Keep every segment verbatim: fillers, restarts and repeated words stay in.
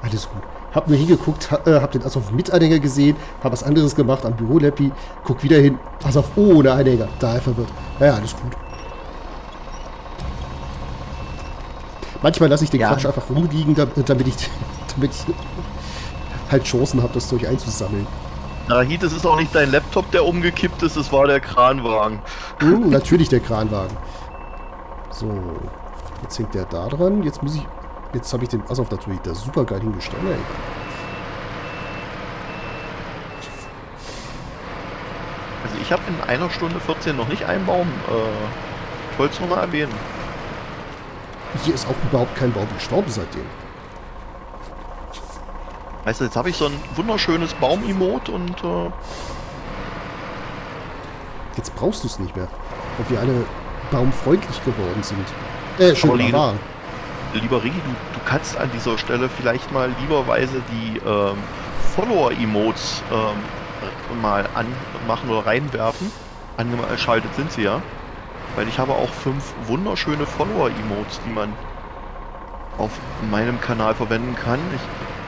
Alles gut. Hab nur hingeguckt, ha, äh, hab den Assoff mit Anhänger gesehen, hab was anderes gemacht am Büro-Lappi, guck wieder hin, Assoff ohne Anhänger, da er verwirrt. Naja, alles gut. Manchmal lasse ich den Ja. Quatsch einfach rumliegen, damit, damit ich, damit ich halt Chancen habe, das Zeug einzusammeln. Narahit, es ist auch nicht dein Laptop, der umgekippt ist, es war der Kranwagen. Hm, natürlich der Kranwagen. So, jetzt hängt der da dran. Jetzt muss ich, jetzt habe ich den Assoff natürlich da super geil hingestellt. Na, egal. Also ich habe in einer Stunde vierzehn noch nicht einen Baum. Äh, ich wollte es nur mal erwähnen. Hier ist auch überhaupt kein Baum gestorben seitdem. Weißt du, jetzt habe ich so ein wunderschönes Baum-Emote und äh, Jetzt brauchst du es nicht mehr, weil wir alle baumfreundlich geworden sind. Äh, schon mal waren. lieber Rigi, du, du kannst an dieser Stelle vielleicht mal lieberweise die ähm, Follower-Emotes ähm, mal anmachen oder reinwerfen. Angeschaltet sind sie ja. Weil ich habe auch fünf wunderschöne Follower-Emotes, die man auf meinem Kanal verwenden kann. Ich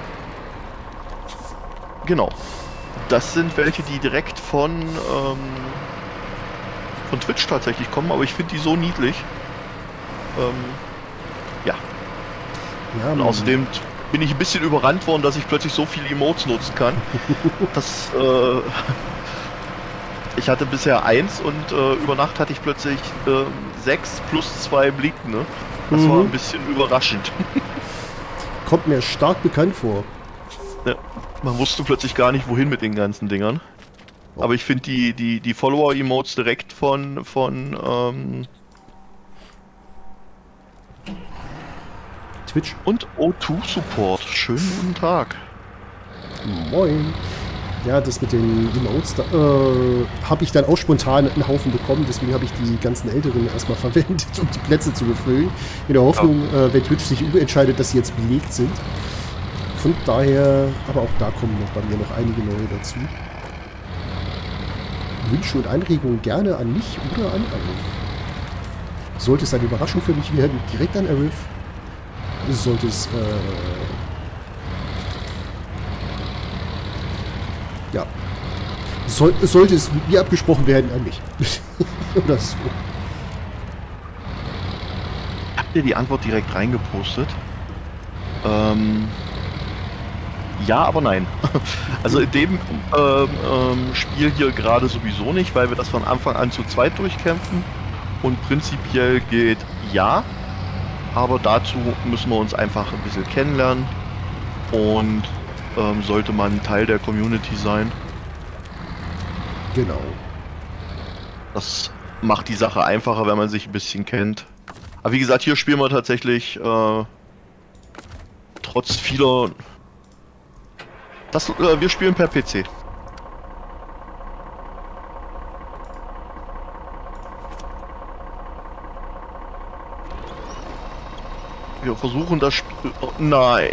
Genau. Das sind welche, die direkt von, ähm, von Twitch tatsächlich kommen, aber ich finde die so niedlich. Ähm, ja. Ja, Und außerdem bin ich ein bisschen überrannt worden, dass ich plötzlich so viele Emotes nutzen kann. Das, äh, ich hatte bisher eins und äh, über Nacht hatte ich plötzlich äh, sechs plus zwei Blicken, ne? Das Mhm. war ein bisschen überraschend. kommt mir stark bekannt vor. Ja, man wusste plötzlich gar nicht, wohin mit den ganzen Dingern. Oh. Aber ich finde die, die, die Follower-Emotes direkt von, von ähm, Twitch. und O zwei Support. Schönen guten Tag. Moin. Ja, das mit den Emotes, da äh, habe ich dann auch spontan einen Haufen bekommen, deswegen habe ich die ganzen Älteren erstmal verwendet, um die Plätze zu befüllen. In der Hoffnung, ja. äh, wenn Twitch sich umentscheidet, dass sie jetzt belegt sind. Von daher, aber auch da kommen noch bei mir noch einige neue dazu. Wünsche und Anregungen gerne an mich oder an Arif. Sollte es eine Überraschung für mich werden, direkt an Arif. Sollte es, äh, ja, Soll, sollte es mit mir abgesprochen werden, an mich. Oder so. Habt ihr die Antwort direkt reingepostet? Ähm, ja, aber nein. Also in dem ähm, ähm, Spiel hier gerade sowieso nicht, weil wir das von Anfang an zu zweit durchkämpfen. Und prinzipiell geht ja, aber dazu müssen wir uns einfach ein bisschen kennenlernen. Und ähm, sollte man Teil der Community sein. Genau. Das macht die Sache einfacher, wenn man sich ein bisschen kennt. Aber wie gesagt, hier spielen wir tatsächlich äh, trotz vieler... Das, äh, wir spielen per P C. Wir versuchen das Spiel... Oh, nein.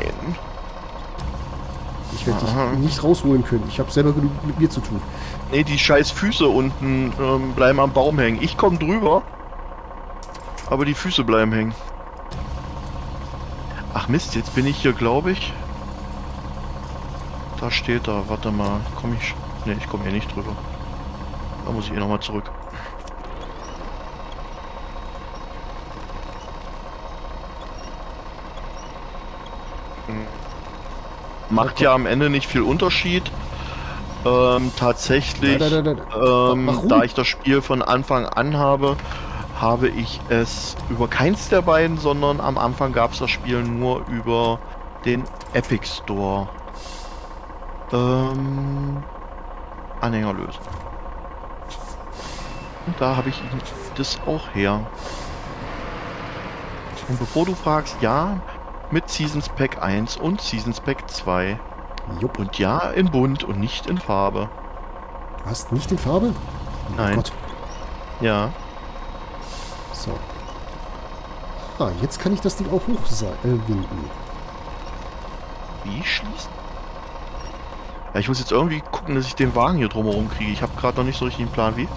Ich werde Aha. dich nicht rausholen können. Ich habe selber genug mit mir zu tun. Nee, die scheiß Füße unten ähm, bleiben am Baum hängen. Ich komme drüber, aber die Füße bleiben hängen. Ach Mist, jetzt bin ich hier, glaube ich. Da steht da, warte mal, komme ich... Ne, ich komme hier nicht drüber. Da muss ich eh nochmal zurück. Macht ja am Ende nicht viel Unterschied. Ähm, tatsächlich, Da, da, da, da. ähm, Warum? da ich das Spiel von Anfang an habe, habe ich es über keins der beiden, sondern am Anfang gab es das Spiel nur über den Epic Store. Ähm, Anhänger lösen. Und da habe ich das auch her. Und bevor du fragst, ja, mit Seasons Pack eins und Seasons Pack zwei. Jupp. Und ja, in bunt und nicht in Farbe. Was? Nicht in Farbe? Nein. Oh Gott. Ja. So. Ah, jetzt kann ich das Ding auch hochwinden. Wie schließen? Ja, ich muss jetzt irgendwie gucken, dass ich den Wagen hier drumherum kriege. Ich habe gerade noch nicht so richtig einen Plan, wie.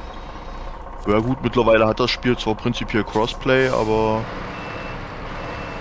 Ja gut, mittlerweile hat das Spiel zwar prinzipiell Crossplay, aber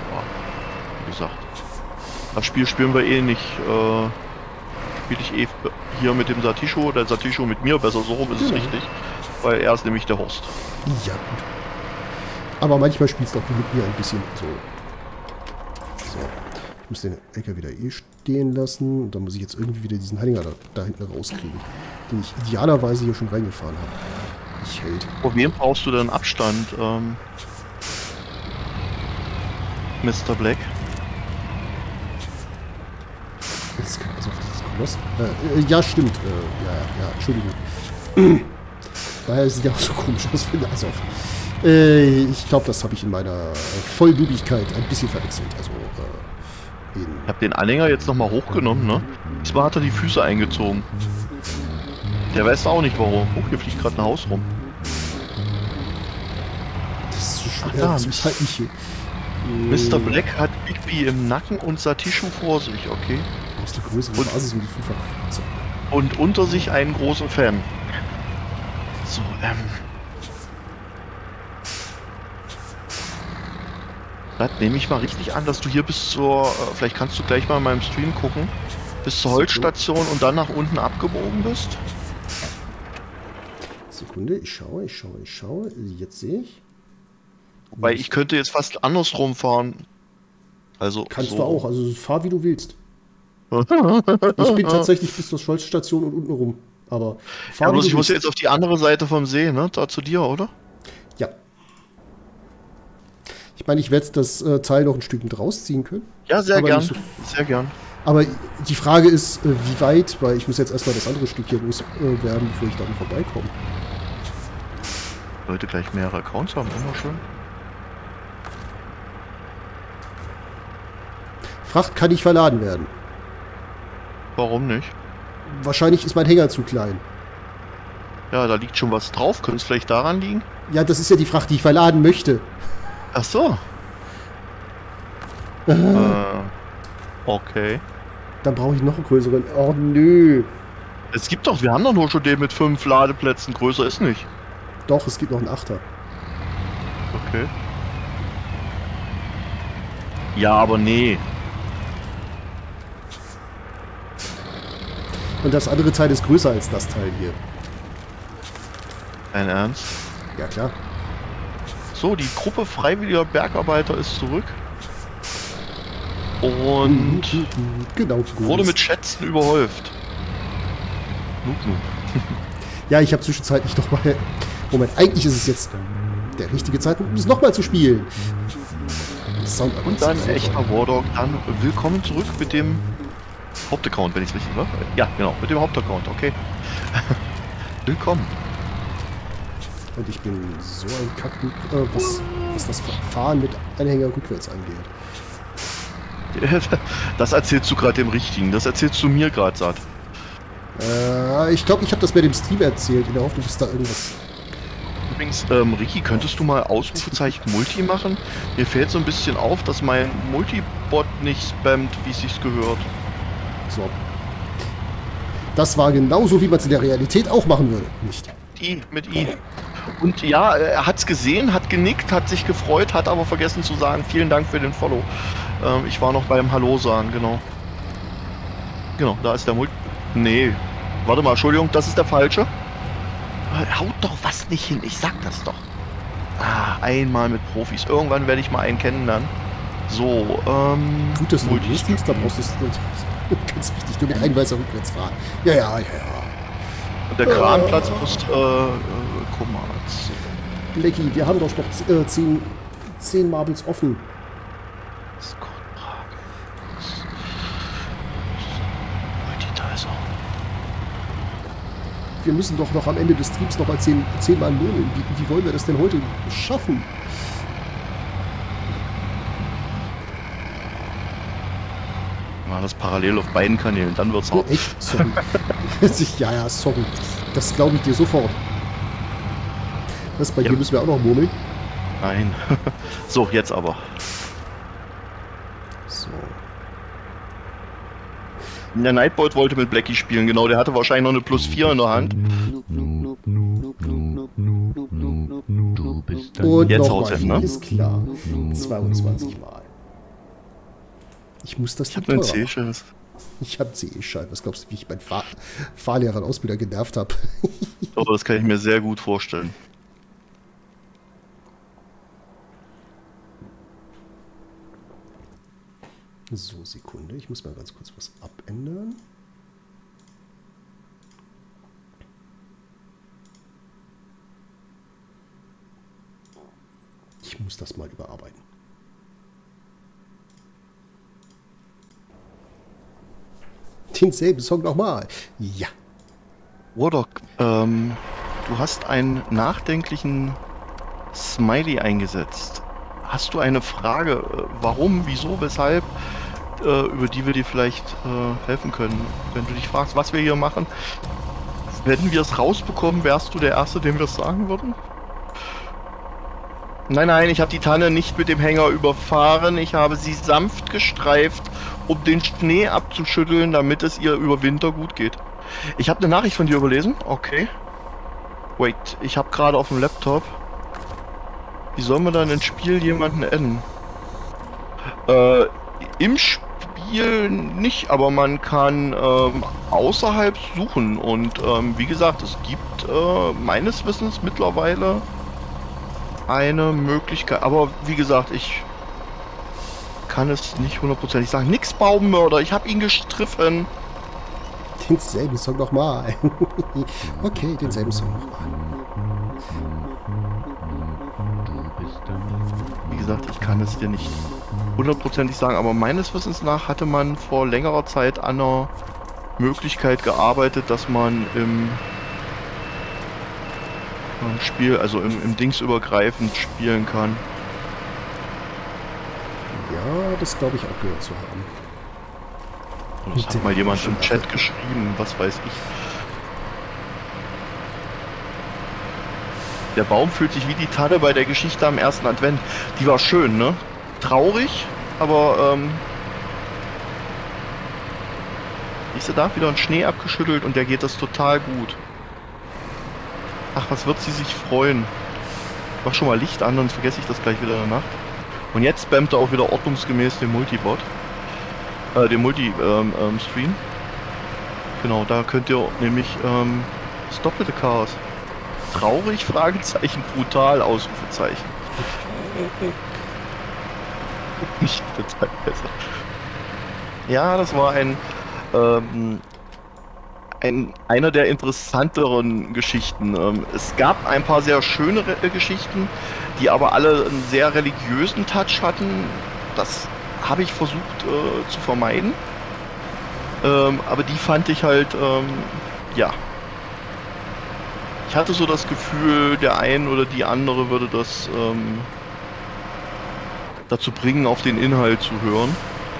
gesagt. Das Spiel spielen wir eh nicht. Äh, spiele ich eh hier mit dem Satisho, der Satisho mit mir, besser so rum ist es Genau. richtig. Weil er ist nämlich der Horst. Ja, gut. Aber manchmal spielst du auch mit mir ein bisschen. So. So. Ich muss den L K W wieder eh stehen lassen. Und dann muss ich jetzt irgendwie wieder diesen Anhänger da, da hinten rauskriegen. Den ich idealerweise hier schon reingefahren habe. Ich hält. Vor wem brauchst du denn Abstand, ähm, Mister Black? Das kann also auf dieses Koloss. Äh, äh, ja, stimmt. Äh, ja, ja, Entschuldigung. Daher sieht ja auch so komisch aus, finde also äh, ich glaube, das habe ich in meiner Vollnübigkeit ein bisschen verwechselt. Also, äh, in Ich habe den Anhänger jetzt nochmal hochgenommen, ne? Diesmal hat er die Füße eingezogen. Der weiß auch nicht warum. Oh, hier fliegt gerade ein Haus rum. das ist so Ach, schwer. da, Das ist halt nicht. Äh, Mister Black hat Bigby im Nacken und Satishu vor sich, okay? aus der größeren Und- Basis um die fünffach. So. Und unter sich einen großen Fan. So, ähm. Das nehme ich mal richtig an, dass du hier bis zur, äh, vielleicht kannst du gleich mal in meinem Stream gucken, bis zur Holzstation und dann nach unten abgebogen bist. Sekunde, ich schaue, ich schaue, ich schaue. Jetzt sehe ich. Weil ich könnte jetzt fast andersrum fahren. Also Kannst so. du auch, also fahr wie du willst. Ich bin tatsächlich bis zur Scholzstation und unten rum. Aber fahr Ja, wie bloß du ich muss willst. jetzt auf die andere Seite vom See, ne? Da zu dir, oder? Ja. Ich meine, ich werde das äh, Teil noch ein Stück mit rausziehen können. Ja, sehr Aber gern. nicht so- Sehr gern. Aber die Frage ist, äh, wie weit, weil ich muss jetzt erstmal das andere Stück hier loswerden, äh, werden, bevor ich dann vorbeikomme. Leute gleich mehrere Accounts haben, immer schön. Fracht kann nicht verladen werden. Warum nicht? Wahrscheinlich ist mein Hänger zu klein. Ja, da liegt schon was drauf. Könnte es vielleicht daran liegen? Ja, das ist ja die Fracht, die ich verladen möchte. Ach so. äh, okay. Dann brauche ich noch einen größeren. Oh, nö. Es gibt doch, wir haben doch nur schon den mit fünf Ladeplätzen. Größer ist nicht. Doch, es gibt noch einen Achter. Okay. Ja, aber nee. Und das andere Teil ist größer als das Teil hier. Dein Ernst? Ja, klar. So, die Gruppe freiwilliger Bergarbeiter ist zurück. Und Genau. wurde mit Schätzen überhäuft. Noob, noob. Ja, ich habe zwischenzeitlich noch mal... Moment, eigentlich ist es jetzt der richtige Zeitpunkt, um es nochmal zu spielen. Das Sound Und dann echter Wardog. Dann willkommen zurück mit dem Hauptaccount, wenn ich es richtig sage. Ja, genau, mit dem Hauptaccount, okay. Willkommen. Und ich bin so ein Kack, äh, was, was das Fahren mit Anhänger rückwärts angeht. Das erzählst du gerade dem Richtigen. Das erzählst du mir gerade, Satt. Äh, ich glaube, ich habe das bei dem Stream erzählt, in der Hoffnung, dass da irgendwas... Übrigens, ähm, Ricky, könntest du mal Ausrufezeichen Multi machen? Mir fällt so ein bisschen auf, dass mein Multibot nicht spammt, wie es sich gehört. So. Das war genauso, wie man es in der Realität auch machen würde. Nicht. I, mit I. Und ja, er hat's gesehen, hat genickt, hat sich gefreut, hat aber vergessen zu sagen, vielen Dank für den Follow. Ähm, ich war noch beim Hallo sagen, genau. Genau, da ist der Multi... Nee. Warte mal, Entschuldigung, das ist der falsche. Haut doch was nicht hin, ich sag das doch. Ah, einmal mit Profis. Irgendwann werde ich mal einen kennenlernen. So, ähm... Gut, dass du Multi- nicht liest, da brauchst du es nicht. Ganz wichtig, nur mit Einweiser rückwärts fahren. Ja, ja, ja, ja. Und der Kranplatz muss, äh, äh, Kommerz. Lecky, wir haben doch noch äh, zehn, zehn Marbles offen. Multitaser. Wir müssen doch noch am Ende des Streams noch mal zehn, zehn Mal lohnen. Wie, wie wollen wir das denn heute schaffen? Mal das parallel auf beiden Kanälen, dann wird's Oh, hart. echt? Sorry. Ja, ja, sorry. Das glaube ich dir sofort. Was, bei Ja. dir müssen wir auch noch murmeln? Nein. So, jetzt aber. So. Der Nightbolt wollte mit Blackie spielen, genau. Der hatte wahrscheinlich noch eine Plus vier in der Hand. Und Jetzt noch haut's mal hin, ne? ist klar. zweiundzwanzig Mal. Ich muss das Ich habe einen C-Schiss. Ich habe C-Schein. Was glaubst du, wie ich meinen Fahr Fahrlehrer und Ausbilder genervt habe? Oh, das kann ich mir sehr gut vorstellen. So, Sekunde. Ich muss mal ganz kurz was abändern. Ich muss das mal überarbeiten. Denselben Song nochmal. Ja. Wardock, ähm, du hast einen nachdenklichen Smiley eingesetzt. Hast du eine Frage, äh, warum, wieso, weshalb, äh, über die wir dir vielleicht äh, helfen können? Wenn du dich fragst, was wir hier machen, wenn wir es rausbekommen, wärst du der Erste, dem wir es sagen würden? Nein, nein, ich habe die Tanne nicht mit dem Hänger überfahren. Ich habe sie sanft gestreift, um den Schnee abzuschütteln, damit es ihr über Winter gut geht. Ich habe eine Nachricht von dir überlesen. Okay. Wait, ich habe gerade auf dem Laptop. Wie soll man dann ins Spiel jemanden adden? Äh, im Spiel nicht, aber man kann ähm, außerhalb suchen. Und ähm, wie gesagt, es gibt äh, meines Wissens mittlerweile eine Möglichkeit. Aber wie gesagt, ich kann es nicht hundertprozentig sagen. Nix Baummörder, ich habe ihn gestriffen. Denselben Song nochmal. Okay, denselben Song nochmal. Wie gesagt, ich kann es dir nicht hundertprozentig sagen, aber meines Wissens nach hatte man vor längerer Zeit an einer Möglichkeit gearbeitet, dass man im, im Spiel, also im, im Dings übergreifend spielen kann. Ja, das glaube ich auch gehört zu haben. Und das hat mal jemand im Chat geschrieben, was weiß ich. Der Baum fühlt sich wie die Tanne bei der Geschichte am ersten Advent. Die war schön, ne? Traurig, aber ähm... siehst du da? Wieder ein Schnee abgeschüttelt und der geht das total gut. Ach, was wird sie sich freuen. Ich mach schon mal Licht an, sonst vergesse ich das gleich wieder in der Nacht. Und jetzt spammt er auch wieder ordnungsgemäß den Multibot. Äh, den Multi-Stream. Ähm, ähm, genau, da könnt ihr nämlich ähm, das doppelte Chaos. Traurig, Fragezeichen, brutal, Ausrufezeichen. Nicht total besser. Ja, das war ein, ähm, ein einer der interessanteren Geschichten. Ähm, es gab ein paar sehr schöne äh, Geschichten, die aber alle einen sehr religiösen Touch hatten. Das habe ich versucht äh, zu vermeiden. Ähm, aber die fand ich halt, ähm, ja. Ich hatte so das Gefühl, der ein oder die andere würde das ähm, dazu bringen, auf den Inhalt zu hören.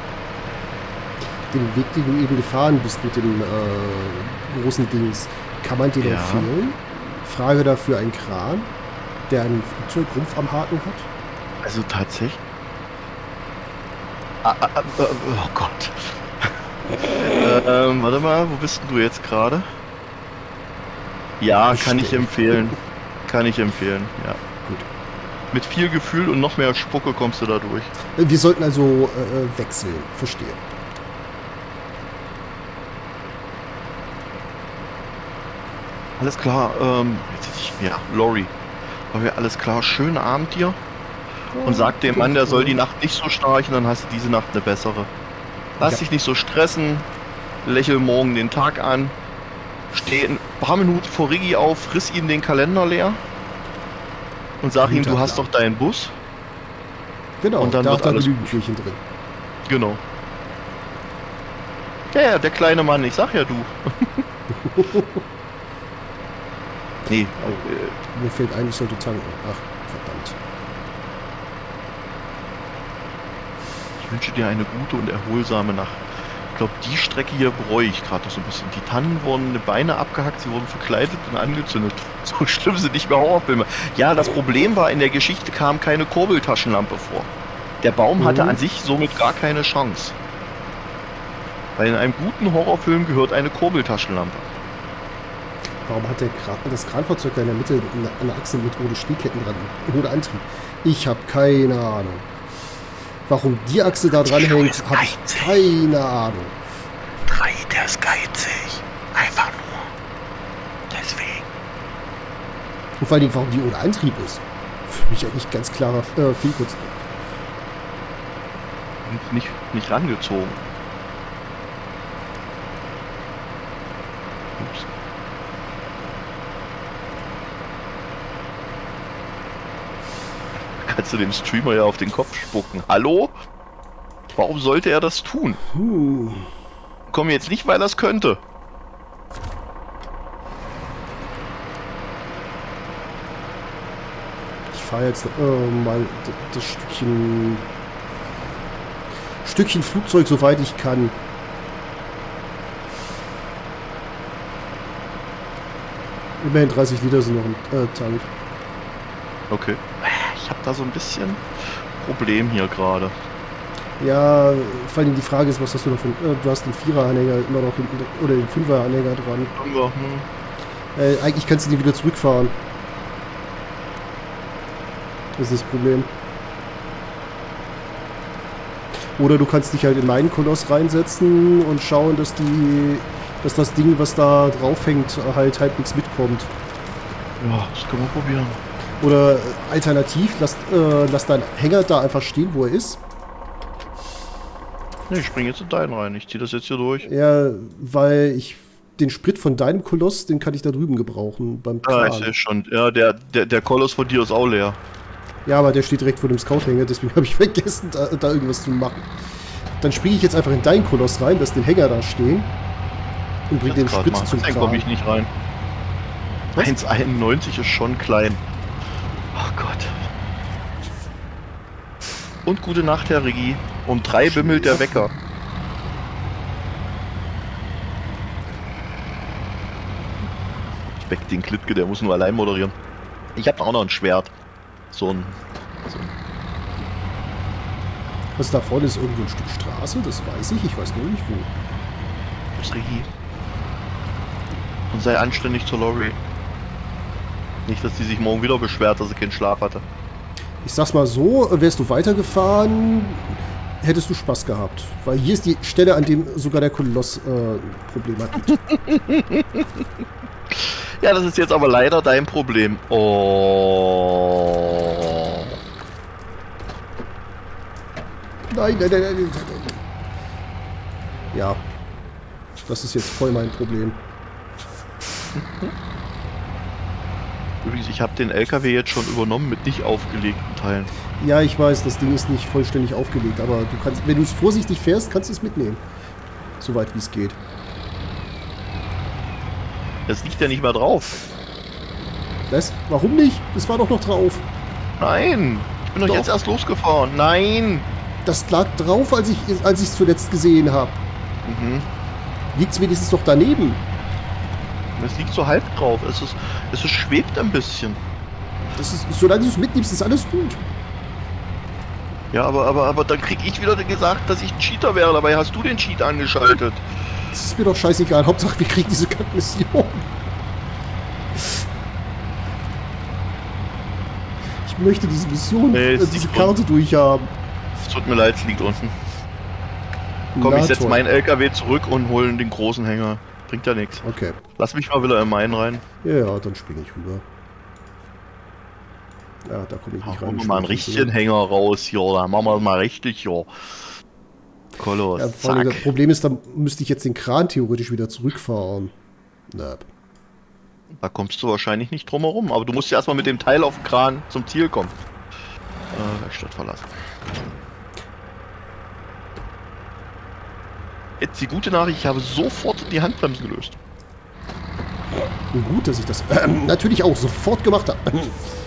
Den Weg, den du eben gefahren bist mit dem äh, großen Dings, kann man dir Ja. empfehlen? Frage dafür ein Kran, der einen Flugzeugrumpf am Haken hat? Also tatsächlich. Ah, ah, ah, oh Gott. ähm, warte mal, wo bist denn du jetzt gerade? Ja, kann ich empfehlen. Kann ich empfehlen, ja. Gut. Mit viel Gefühl und noch mehr Spucke kommst du da durch. Wir sollten also äh, wechseln, verstehe. Alles klar, ähm, ja, Lori. War ja alles klar, schönen Abend dir. Und sag dem Mann, der soll die Nacht nicht so schnarchen, dann hast du diese Nacht eine bessere. Lass Ja. dich nicht so stressen, lächel morgen den Tag an, steh ein paar Minuten vor Riggi auf, friss ihm den Kalender leer und sag ihm, Guter du hast Plan. doch deinen Bus. Genau, Und dann da wird hat er alles genügend Türchen drin. Genau. Ja, ja, der kleine Mann, ich sag ja du. Nee, äh, Mir fällt ein, ich sollte tanken. Ach, verdammt. ich wünsche dir eine gute und erholsame Nacht. Ich glaube, die Strecke hier bereue ich gerade so ein bisschen. Die Tannen wurden die Beine abgehackt, sie wurden verkleidet und angezündet. So schlimm sind nicht mehr Horrorfilme. Ja, das Problem war, in der Geschichte kam keine Kurbeltaschenlampe vor. Der Baum hatte Mhm. an sich somit gar keine Chance. Weil in einem guten Horrorfilm gehört eine Kurbeltaschenlampe. Warum hat der Kran, das Kranfahrzeug da in der Mitte eine, eine Achse mit ohne Spielketten dran? Ohne Antrieb? Ich habe keine Ahnung. Warum die Achse da dran hängt, habe ich keine Ahnung. drei, der ist geizig. Einfach nur. Deswegen. Und vor allem, warum die ohne Antrieb ist. Für mich eigentlich ganz klarer äh, Fehlkonstrukt. Nicht, nicht rangezogen. Ups. Kannst du dem Streamer ja auf den Kopf spucken. Hallo? Warum sollte er das tun? Huh. Komm jetzt nicht, weil er es könnte. Ich fahre jetzt äh, mal das Stückchen Stückchen Flugzeug, soweit ich kann. Immerhin dreißig Liter sind noch im äh, Tank. Okay. Ich habe da so ein bisschen Problem hier gerade. Ja, vor allem die Frage ist, was hast du da für äh, du hast den Vierer-Anhänger immer noch hinten, oder den Fünfer-Anhänger dran. Hm. Äh, eigentlich kannst du die wieder zurückfahren. Das ist das Problem. Oder du kannst dich halt in meinen Koloss reinsetzen und schauen, dass die, dass das Ding, was da drauf hängt, halt halbwegs mitkommt. Ja, das können wir probieren. Oder alternativ, lass, äh, lass deinen Hänger da einfach stehen, wo er ist. Ne, ich springe jetzt in deinen rein. Ich ziehe das jetzt hier durch. Ja, weil ich den Sprit von deinem Koloss, den kann ich da drüben gebrauchen beim Ah, Kran. ich sehe schon. Ja, der, der, der Koloss von dir ist auch leer. Ja, aber der steht direkt vor dem Scout-Hänger, deswegen habe ich vergessen, da, da irgendwas zu machen. Dann springe ich jetzt einfach in deinen Koloss rein, lass den Hänger da stehen und bring den Sprit zum Dann Kran. komme ich nicht rein. eins Komma einundneunzig ist schon klein. Oh Gott. Und gute Nacht, Herr Regie. Um drei bimmelt der Wecker. Ich weck den Klitke, der muss nur allein moderieren. Ich habe auch noch ein Schwert. So ein, so ein... Was da vorne ist, irgendwo ein Stück Straße, das weiß ich, ich weiß nur nicht wo. Das Regie. Und sei anständig zur Lorry. Nicht, dass die sich morgen wieder beschwert, dass sie keinen Schlaf hatte. Ich sag's mal so, wärst du weitergefahren, hättest du Spaß gehabt. Weil hier ist die Stelle, an dem sogar der Koloss äh, Probleme hat. Ja, das ist jetzt aber leider dein Problem. Oh. Nein, nein, nein, nein, nein, nein. Ja. Das ist jetzt voll mein Problem. Übrigens, ich habe den L K W jetzt schon übernommen mit nicht aufgelegten Teilen. Ja, ich weiß, das Ding ist nicht vollständig aufgelegt, aber du kannst, wenn du es vorsichtig fährst, kannst du es mitnehmen. Soweit wie es geht. Das liegt ja nicht mehr drauf. Das? Warum nicht? Das war doch noch drauf. Nein, ich bin doch, doch jetzt erst losgefahren. Nein. Das lag drauf, als ich als ich es zuletzt gesehen habe. Mhm. Liegt es wenigstens doch daneben? Es liegt so halb drauf. Es ist, es ist schwebt ein bisschen. Das ist, solange du es mitnimmst, ist alles gut. Ja, aber, aber, aber dann krieg ich wieder gesagt, dass ich ein Cheater wäre. Dabei hast du den Cheat angeschaltet. Das ist mir doch scheißegal. Hauptsache, wir kriegen diese Mission. Ich möchte diese Mission, Nee, äh, diese Karte durchhaben. Es tut mir leid, es liegt unten. Komm, Na, ich setze toll. meinen L K W zurück und hole den großen Hänger. Bringt ja nichts. Okay. Lass mich mal wieder in meinen rein. Ja, ja, dann springe ich rüber. Ja, da komme ich nicht Machen rein. wir mal einen richtigen Hänger raus hier. Da machen wir mal richtig hier. Koloss, Ja, vor allem das Problem ist, dann müsste ich jetzt den Kran theoretisch wieder zurückfahren. Na. Da kommst du wahrscheinlich nicht drum herum. Aber du musst ja erstmal mit dem Teil auf dem Kran zum Ziel kommen. Äh, Werkstatt verlassen. Jetzt die gute Nachricht, ich habe sofort die Handbremsen gelöst. Und gut, dass ich das äh, natürlich auch sofort gemacht habe.